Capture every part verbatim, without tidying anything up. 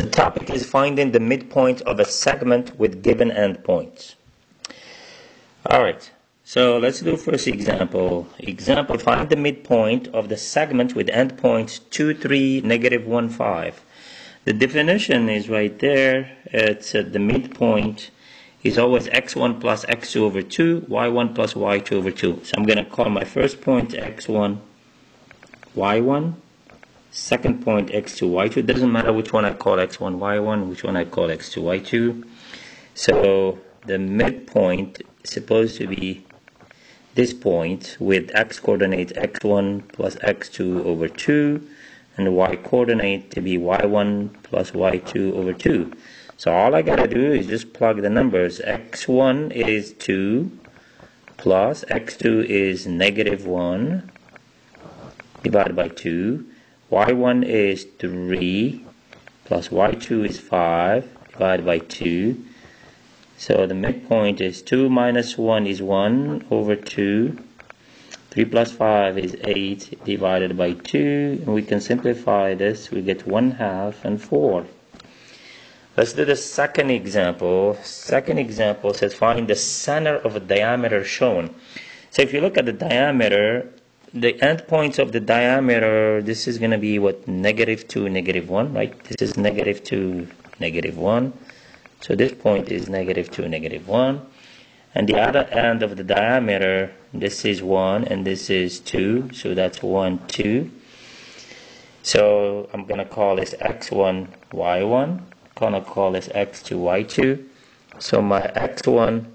The topic is finding the midpoint of a segment with given endpoints. Alright, so let's do first example. Example, find the midpoint of the segment with endpoints two, three, negative one, five. The definition is right there. It's uh, the midpoint is always x one plus x two over two, y one plus y two over two. So I'm going to call my first point x one, y one. Second point x two, y two. It doesn't matter which one I call x one, y one, which one I call x two, y two. So the midpoint is supposed to be this point with x coordinate x one plus x two over two and the y coordinate to be y one plus y two over two. So all I gotta do is just plug the numbers. x one is two plus x two is negative one divided by two. y one is three plus y two is five divided by two. So the midpoint is two minus one is one over two. three plus five is eight divided by two. And we can simplify this. We get one half and four. Let's do the second example. Second example says find the center of a diameter shown. So if you look at the diameter, the endpoints of the diameter, this is going to be what, negative two, negative one, right? This is negative two, negative one. So this point is negative two, negative one. And the other end of the diameter, this is one and this is two. So that's one, two. So I'm going to call this x one, y one. I'm going to call this x two, y two. So my x one,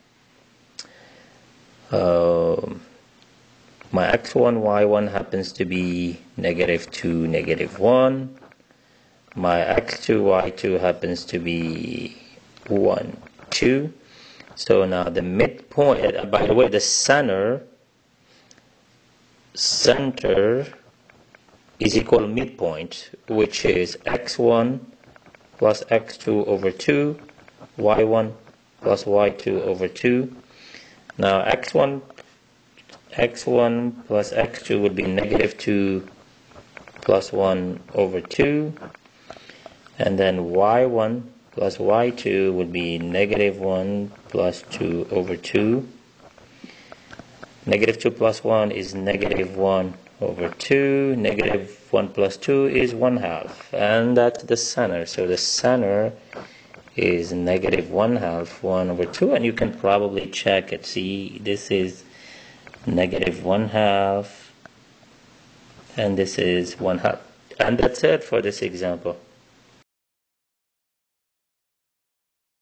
uh, my x one, y one happens to be negative two, negative one. My x two, y two happens to be one, two. So now the midpoint, uh, by the way, the center, center is equal to midpoint, which is x one plus x two over two, y one plus y two over two. Now x one x one plus x two would be negative two plus one over two, and then y one plus y two would be negative one plus two over two. Negative two plus one is negative one over two. Negative one plus two is one half, and that's the center. So the center is negative one half, one over two, and you can probably check it. See, this is negative one half and this is one half, and that's it for this example.